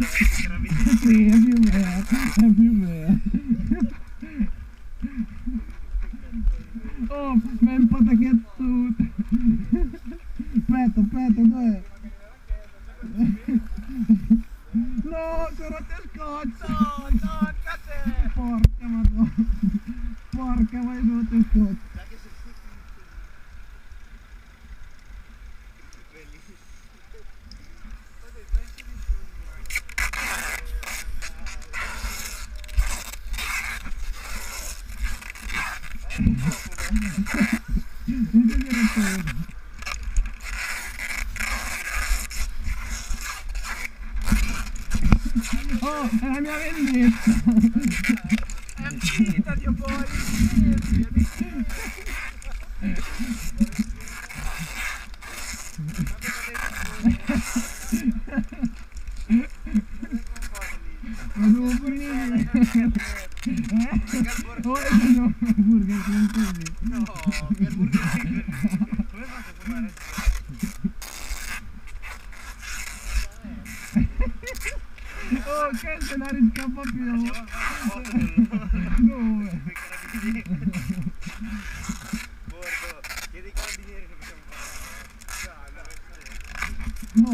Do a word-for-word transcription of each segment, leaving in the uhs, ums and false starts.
Sì, è più vero, è più vero. Oh, ma è un po' tacchiazzuto. Aspetta, aspetta, dov'è? No, ancora te scotch! No, tocca a te! Porca madonna! Porca, ma è te scotch! Oh, è la mia vendetta! È finita, Dio poi! Ma devo finire! Oh, no, burger non così! No, per burger king! Come fate a fumare? Oh, che se la riscappa più! Dove? Bordo, chiedi ai carabinieri se possiamo fare. No!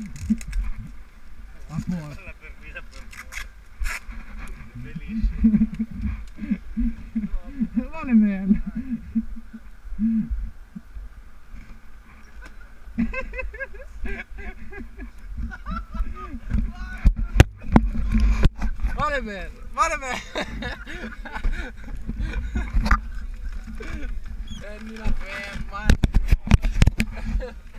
A posto! La perfida per bellissimo. Vale bene! Vale bene, vale bene! Prendi la ferma!